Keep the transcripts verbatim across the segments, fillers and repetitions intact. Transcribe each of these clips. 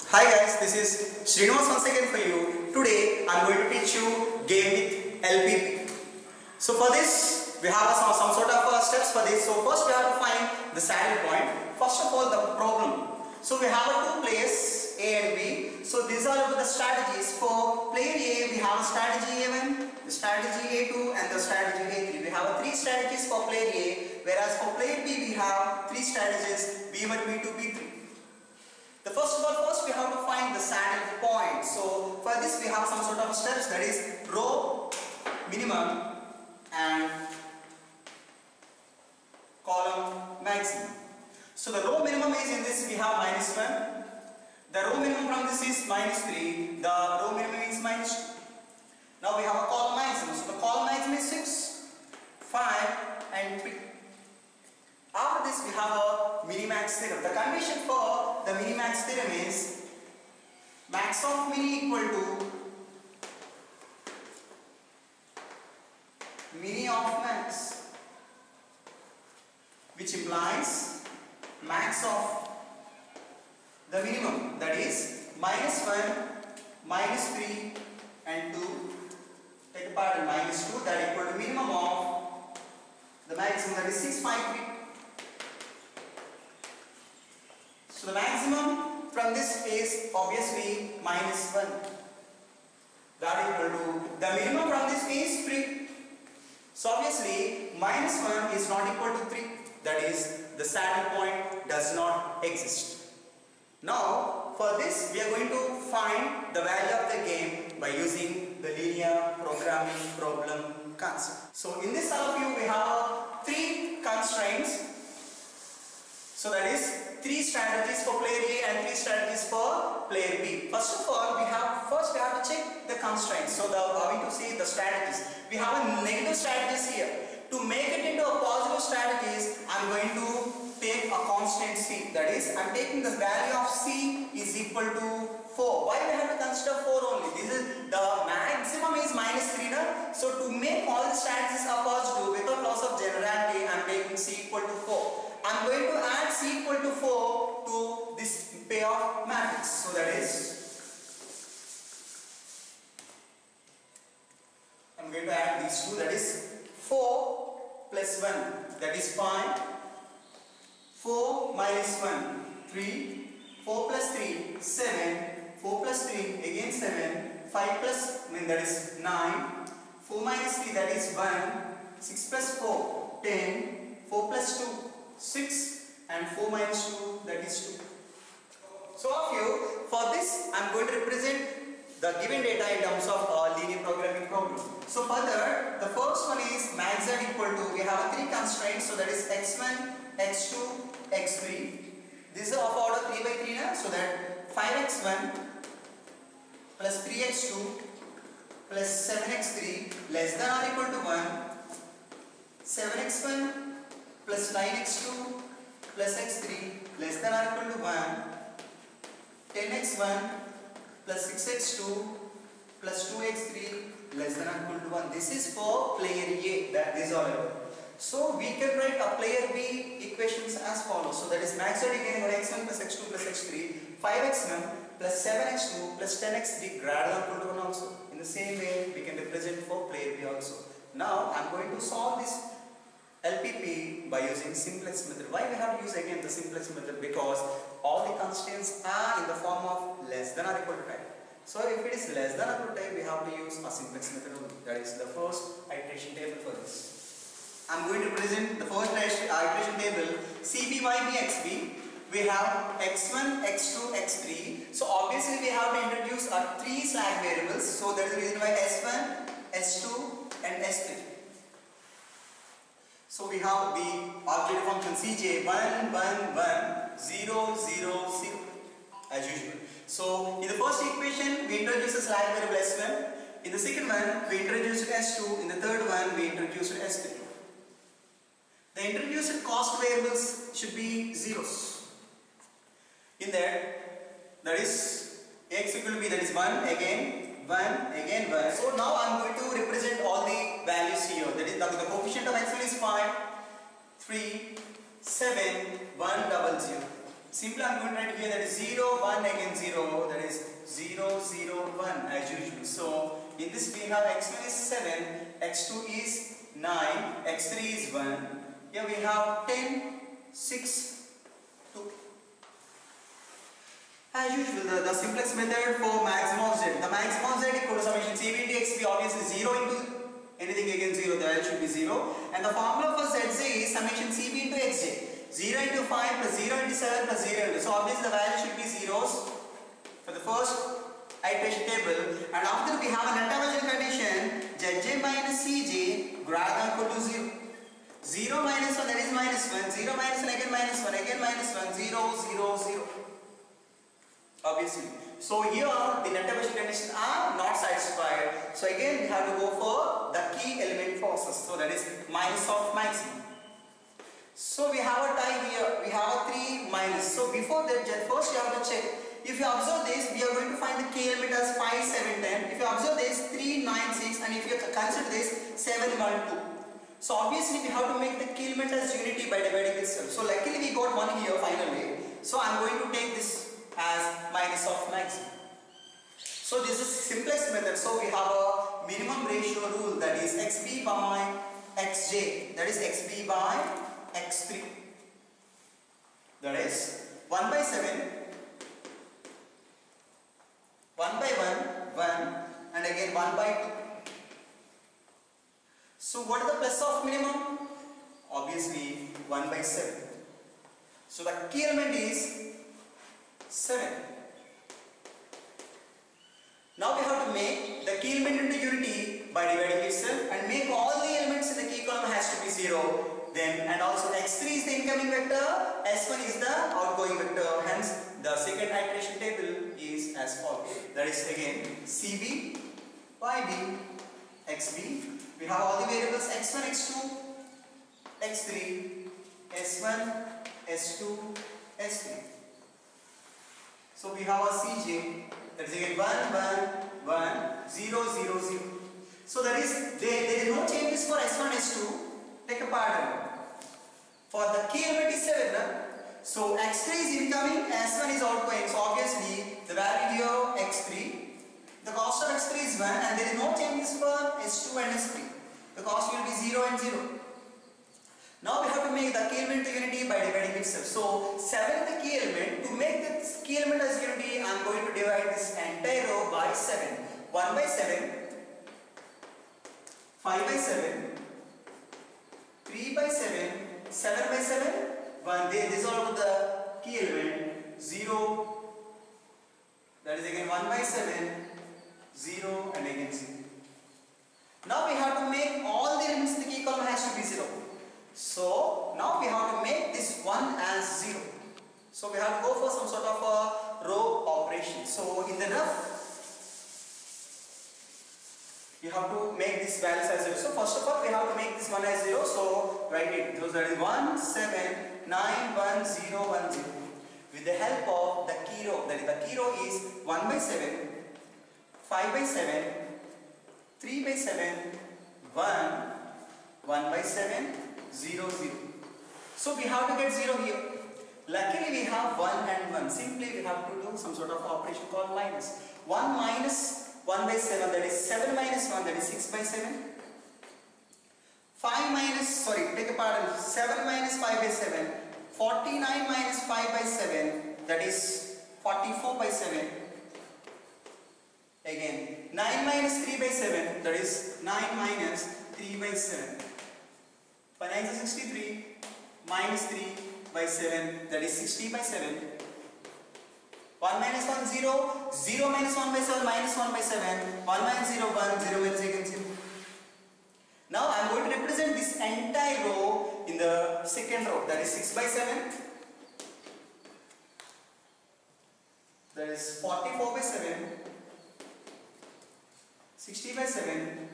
Hi guys, this is Srinivas once again for you. Today I am going to teach you game with L P P. So for this we have some, some sort of uh, steps for this. So first we have to find the saddle point. First of all, the problem. So we have uh, two players A and B. So these are the strategies. For player A we have strategy A one, the strategy A two and the strategy A three. We have uh, three strategies for player A, whereas for player B we have three strategies B one, B two, B three. The first of all, first we have to find the saddle point. So for this we have some sort of steps, that is row minimum and column maximum. So the row minimum is in this we have minus one. The row minimum from this is minus three. The row minimum is minus two. Now we have a column maximum. So the column maximum is six, five and three. After this we have a minimax theorem. The condition for the minimax theorem is max of mini equal to mini of max, which implies max of the minimum, that is minus one, minus three and two. Take apart in minus two, that equal to minimum of the maximum, that is six, five, three. So the maximum from this is obviously minus one. That equal to the minimum from this is three. So obviously minus one is not equal to three. That is the saddle point does not exist. Now for this we are going to find the value of the game by using the linear programming problem concept. So in this sub view we have three constraints. So that is three strategies for player A and three strategies for player B. First of all, we have first we have to check the constraints. So the are we to see the strategies? We have a negative strategies here. To make it into a positive strategies, I am going to take a constant C. That is, I am taking the value of C is equal to four. Why we have to consider four only? This is the maximum is minus three. Na? So to make all the strategies are positive without loss of generality, I am taking C equal to four. I am going to add C equal to four to this payoff matrix. So that is, I am going to add these two, that is four plus one, that is five, four minus one, three, four plus three, seven, four plus three, again seven, five plus, I mean that is nine, four minus three, that is one, six plus four, ten, four plus two, six and four minus two, that is two. So of you, for this I am going to represent the given data in terms of uh, linear programming problem. So further, the first one is max z equal to, we have three constraints, so that is x one, x two, x three. This is of order three by three, na? So that five x one plus three x two plus seven x three less than or equal to one, seven x one plus nine x two plus x three less than or equal to one, ten x one plus six x two plus two x three less than or equal to one. This is for player A, that is all. So we can write a player B equations as follows. So that is max z equal to x one plus x two plus x three, five x one plus seven x two plus ten x three greater than or equal to one also. In the same way we can represent for player B also. Now I am going to solve this L P P by using simplex method. Why we have to use again the simplex method? Because all the constraints are in the form of less than or equal to type. So if it is less than or equal to type, we have to use a simplex method only. That is the first iteration table for this. I am going to present the first iteration table C B Y B X B. We have x one, x two, x three. So obviously we have to introduce our three slack variables. So that is the reason why S one, S two and S three. So we have the object function C J one, one, one, zero, zero, zero as usual. So in the first equation we introduce a slack variable S one. In the second one we introduced S two. In the third one we introduced S three. The introduced cost variables should be zeros. In that, that is x equal to b, that is one again, one again, one. So now I am going to represent all the values here. That is the, the coefficient of x one is five, three, seven, one, double zero. Simply I'm going to write here that is zero, one, again zero, that is zero, zero, one as usual. So in this we have x one is seven, x two is nine, x three is one. Here we have ten, six, two. As usual, the, the simplest method for maximum of z. The maximum of z equal to summation c b into xb, obviously zero into anything again zero, the value should be zero. And the formula for zz is summation cb into xj. zero into five plus zero into seven plus zero into. So obviously the value should be zeros for the first iteration table. And after we have a net condition, zj minus cj greater than equal to zero. zero minus one, that is minus one. zero minus one, again minus one, again minus one. zero, zero, zero. Obviously. So here the net conditions are not satisfied. So again we have to go for the key element process. So that is minus of maximum. So we have a tie here. We have a three minus. So before that, first you have to check. If you observe this, we are going to find the key element as five, seven, ten. If you observe this, three, nine, six, and if you consider this, seven, one, two. So obviously we have to make the key element as unity by dividing itself. So luckily we got one here finally. So I am going to take this as minus of maximum. So this is simplest method. So we have a minimum ratio rule, that is xb by xj, that is xb by x three, that is one by seven, one by one, one, and again one by two. So what is the plus of minimum? Obviously one by seven. So the key element is seven. Now we have to make the key element into unity by dividing itself and make all the elements in the key column has to be zero. Then and also x three is the incoming vector, s one is the outgoing vector. Hence the second iteration table is as follows. That is again cb, yb, xb. We have all the variables x one, x two, x three, s one, s two, s three. So we have a cj, that is again one, one, one, zero, zero, zero. So that is there, there is no changes for s one, s two. Take a pattern. For the key element is seven. No? So x three is incoming, s one is outgoing. So obviously the value here x three. The cost of x three is one and there is no changes for s two and s three. The cost will be zero and zero. Now we have to make the key element to unity by dividing itself. So seven is the key element. To make the key element as unity, I am going to divide this entire row by seven. one by seven, five by seven, three by seven, seven by seven, one. They dissolve the key element, zero, that is again one by seven, zero and again zero. Now we have to make all the elements in the key column has to be zero. So now we have to make this one as zero. So we have to go for some sort of a row operation. So in the rough, you have to make this values as zero. So first of all, we have to make this one as zero. So write it. So that is one, seven, nine, one, zero, one, zero. With the help of the key row, that is the key row is one by seven, five by seven, three by seven, one, one by seven, zero, zero. So we have to get zero here. Luckily we have one and one. Simply we have to do some sort of operation called minus. one minus one by seven, that is seven minus one, that is six by seven. five minus, sorry, take a pardon, seven minus five by seven. forty-nine minus five by seven, that is forty-four by seven. Again, nine minus three by seven, that is nine minus three by seven. five nines is sixty-three, minus three by seven, that is sixty by seven. one minus one, zero, zero minus one by seven, minus one by seven, one minus zero, one, zero minus again zero. Now I am going to represent this entire row in the second row, that is six by seven, that is forty-four by seven, sixty by seven,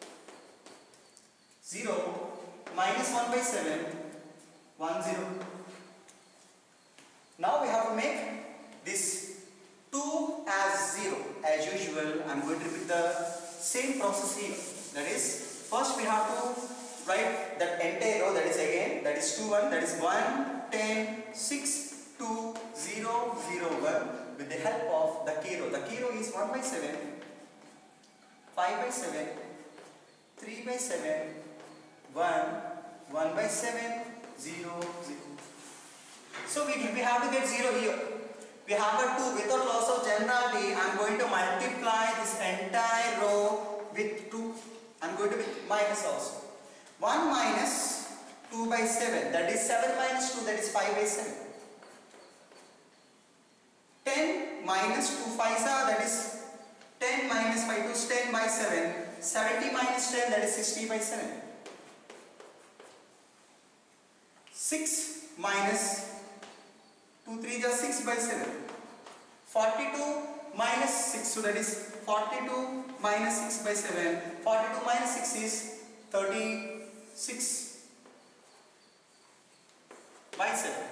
zero, minus one by seven, one, zero. Now we have to make this two as zero. As usual, I am going to repeat the same process here. That is, first we have to write that entire row, that is again, that is two, one, that is one, ten, six, two, zero, zero, one with the help of the key row. The key row is one by seven, five by seven, three by seven, one, one by seven, zero, zero. So we, we have to get zero here. We have a two. Without loss of generality, I am going to multiply this entire row with two. I am going to minus also. one minus two by seven, that is seven minus two, that is five by seven. ten minus two fives are, that is ten minus five is ten by seven. seventy minus ten, that is sixty by seven. six minus two three is six by seven. forty-two minus six, so that is forty-two minus six by seven. forty-two minus six is thirty-six by seven.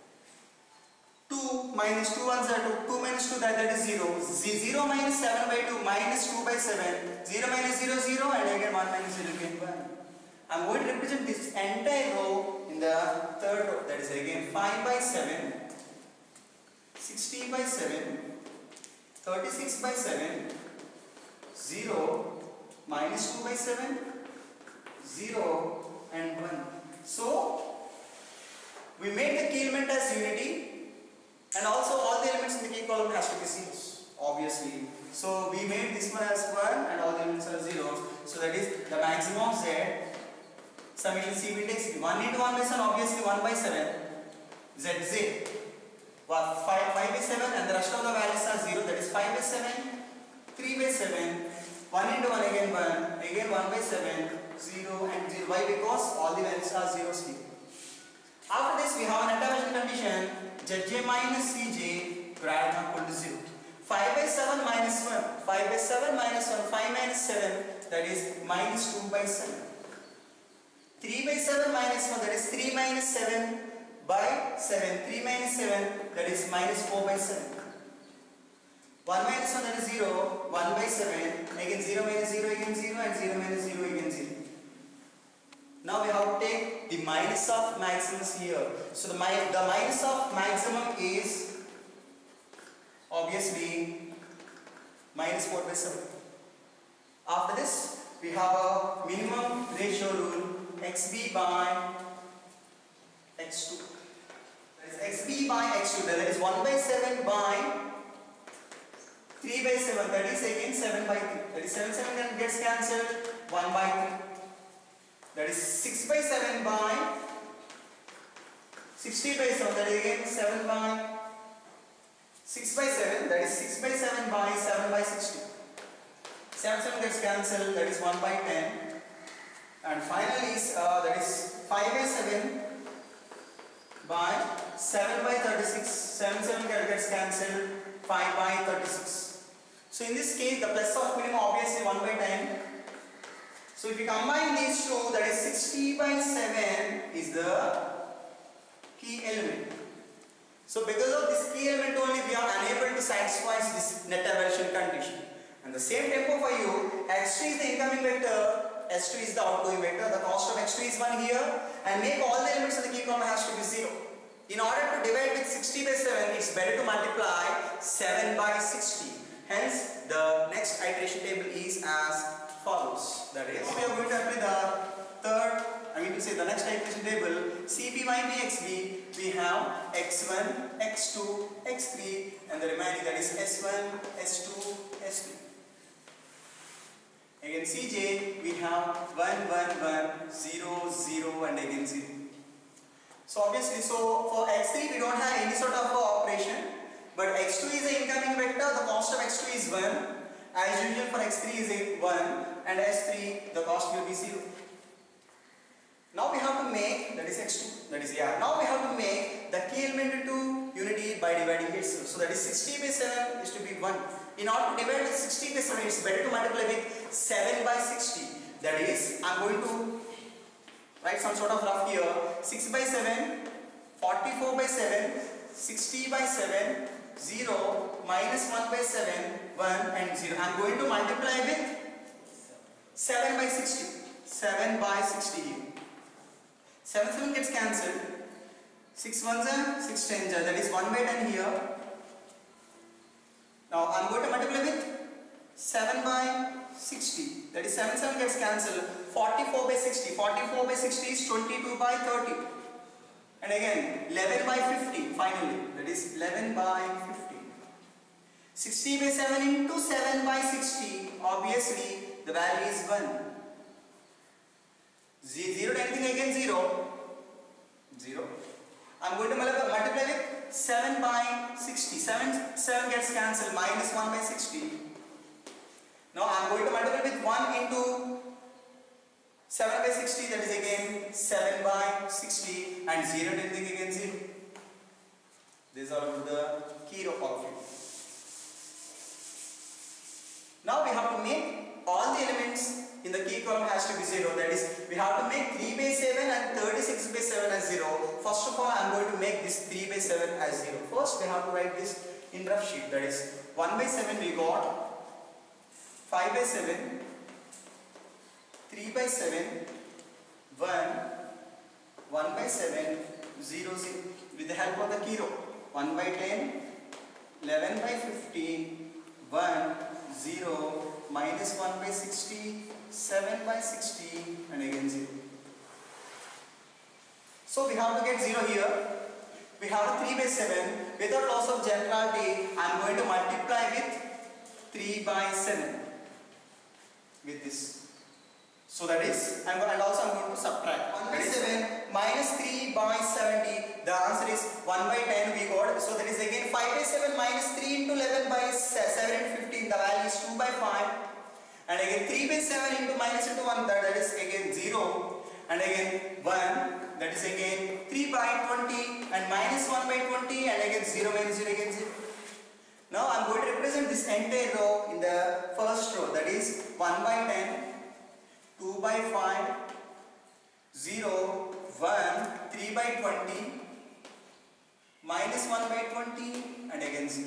two minus two ones are two. two minus two, that, that is zero. zero minus seven by two minus two by seven. zero minus zero, zero, and again one minus zero, again one. I am going to represent this entire row in the third row. That is again five by seven, sixty by seven, thirty-six by seven, zero, minus two by seven, zero, and one. So, we made the key element as unity, and also all the elements in the key column has to be zeros, obviously. So, we made this one as one, and all the elements are zeros. So, that is the maximum of z, summation C will take one into one by seven, obviously one by seven, z, z. five by seven, and the rest of the values are zero, that is five by seven, three by seven, one into one, again one, again one by seven, zero, and zero. Why? Because all the values are zeros here. After this, we have an intervention condition, Zj minus Cj greater than or equal to zero. five by seven minus one, five by seven minus one, five minus seven, that is minus two by seven. three by seven minus one, that is three minus seven by seven. three minus seven, that is minus four by seven. one minus one, that is zero. one by seven, again zero minus zero, again zero, and zero minus zero, again zero. Now we have to take the minus of maximus here. So the, mi the minus of maximum is obviously minus four by seven. After this, we have a minimum ratio rule, xb by x two. That is xb by x two, that is one by seven by three by seven, that is again seven by three. That is seven, seven gets cancelled, one by three. That is six by seven by sixty by seven, that is again seven by six by seven, that is six by seven by seven by sixty. seven, seven gets cancelled, that is one by ten. And finally, uh, that is five by seven by seven by thirty-six. seven, seven gets cancelled, five by thirty-six. So in this case, the plus of minimum obviously one by ten. So if you combine these two, that is sixty by seven is the key element. So because of this key element only, we are unable to satisfy this net aversion condition. And the same tempo for you, x two is the incoming vector, s two is the outgoing vector. The cost of x two is one here, and make all the elements of the key column has to be zero. In order to divide with sixty by seven, it's better to multiply seven by sixty. Hence, the next iteration table is as follows. That is, we are going to apply the third, I mean to say the next iteration table, C P Y P X B, we have x one, x two, x three, and the remaining, that is s one, s two, s three. Again C J, we have one, one, one, zero, zero, and again zero. So obviously, so for x three we don't have any sort of operation, but x two is the incoming vector, the cost of x two is one. As usual for x three is a one, and s three the cost will be zero. Now we have to make, that is x two, that is yeah. Now we have to make the key element into unity by dividing itself. So that is sixty by seven is to be one. In order to divide with sixty by seven, it's better to multiply with seven by sixty. That is, I am going to write some sort of rough here. six by seven, forty-four by seven, sixty by seven, zero, minus one by seven, one, and zero. I am going to multiply with seven by sixty. seven by sixty here. seven, seven gets cancelled. six ones and six tens, that is one by ten here. Now I am going to multiply with seven by sixty, that is seven, seven gets cancelled, forty-four by sixty, forty-four by sixty is twenty-two by thirty, and again eleven by fifty finally, that is eleven by fifty. sixty by seven into seven by sixty, obviously the value is one. zero to anything again zero, zero. I am going to multiply with seven by sixty, seven, seven gets cancelled, minus one by sixty. Now I am going to multiply with one into seven by sixty, that is again seven by sixty, and zero to anything again zero. These are the key row of it. Now we have to make all the elements in the key column has to be zero, that is we have to make three by seven and thirty-six by seven as zero. First of all I am going to make this three by seven as zero. First we have to write this in rough sheet, that is one by seven we got, five by seven, three by seven, one, one by seven, zero, zero with the help of the key row, one by ten, eleven by fifteen, one, zero, minus one by sixty, seven by sixty, and again zero. So we have to get zero here. We have a three by seven. Without loss of generality, I am going to multiply with three by seven with this. So that is, and also I am going to subtract. one by seven minus three by seventy, the answer is one by ten we got. So that is again five by seven minus three into eleven by seven and fifteen, the value is two by five. And again three by seven into minus into one, that, that is again zero. And again one, that is again three by twenty, and minus one by twenty, and again zero minus zero, again zero. Now I am going to represent this entire row in the first row, that is one by ten, two by five, zero, one, three by twenty, minus one by twenty, and again zero.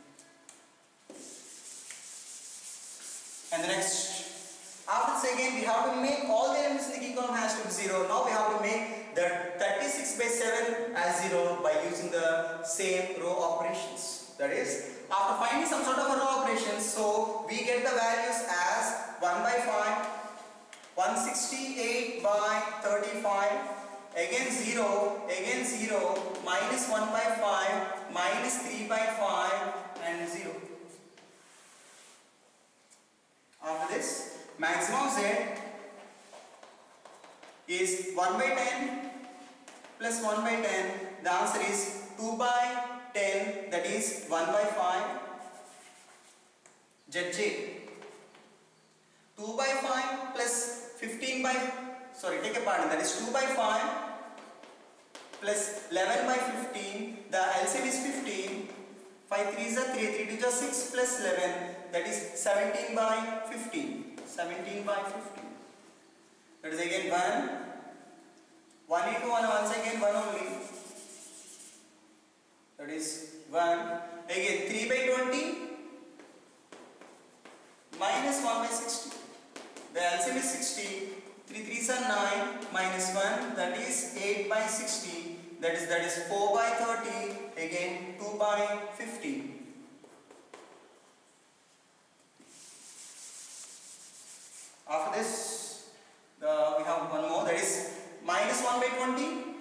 And the next, after this again we have to make all the elements in the key column has to be zero. Now we have to make the thirty-six by seven as zero by using the same row operations. That is, after finding some sort of a row operations, so we get the values as one by five, one hundred sixty-eight by thirty-five, again zero, again zero, minus one by five, minus three by five, and zero. After this, maximum z is one by ten plus one by ten. The answer is two by ten, that is one by five. Zj, two by five plus fifteen by, sorry, take a pardon, that is two by five plus eleven by fifteen. The L C M is fifteen. five threes are three, three twos are six plus eleven, that is seventeen by fifteen. seventeen by fifteen. That is again one. one into one, once again one only. That is one. Again three by twenty minus one by sixty. The L C M is sixty. three threes are nine minus one, that is eight by sixty. That is that is four by thirty. Again two by fifty. After this, uh, we have one more, that is minus one by twenty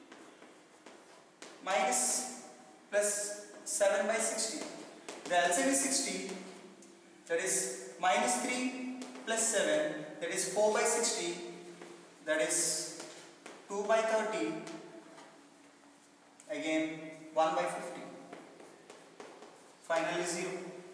minus plus seven by sixty. The L C M is sixty. That is minus three plus seven. That is four by sixty. That is two by thirty. Again one by fifty. Finally zero.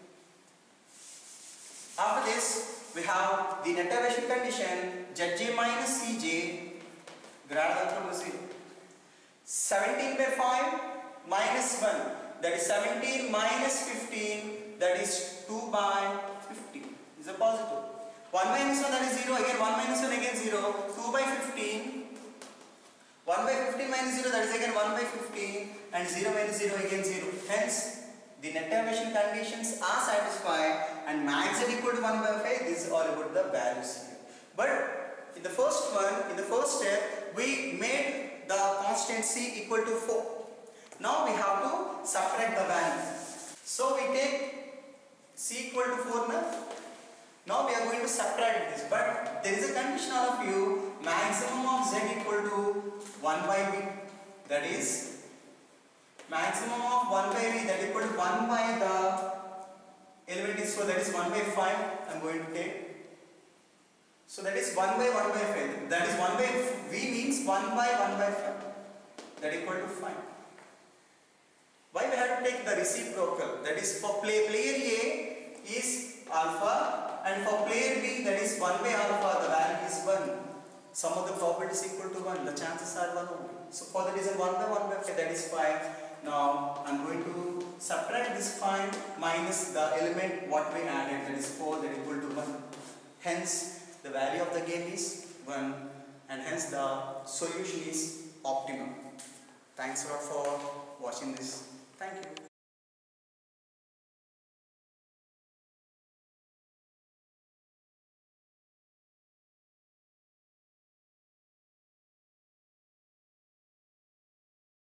After this, we have the netization condition Zj minus Cj greater than from zero. seventeen by five minus one, that is seventeen minus fifteen, that is two by fifty. Is a positive. one minus one, that is zero, again one minus one, again zero, two by fifteen. one by fifteen minus zero, that is again one by fifteen, and zero minus zero, again zero. Hence, the netization conditions are satisfied and max z equal to one by five. This is all about the values here. But in the first one, in the first step, we made the constant option C equal to four. Now we have to subtract the value. So we take C equal to four now. Now we are going to subtract this, but there is a condition of you, maximum of Z equal to one by V, that is maximum of one by V that equal to one by the element is, so that is one by five I am going to take. So that is one by one by five, that is one by V means one by one by five, that equal to five. Why we have to take the reciprocal, that is for play, player A is alpha and for player B that is one by alpha, the value is one. Sum of the probability is equal to one, the chances are one only. So for the reason one by one by five, that is five. Now I am going to subtract this five minus the element what we added, that is four, that equal to one. Hence the value of the game is one and hence the solution is optimum. Thanks a lot for watching this.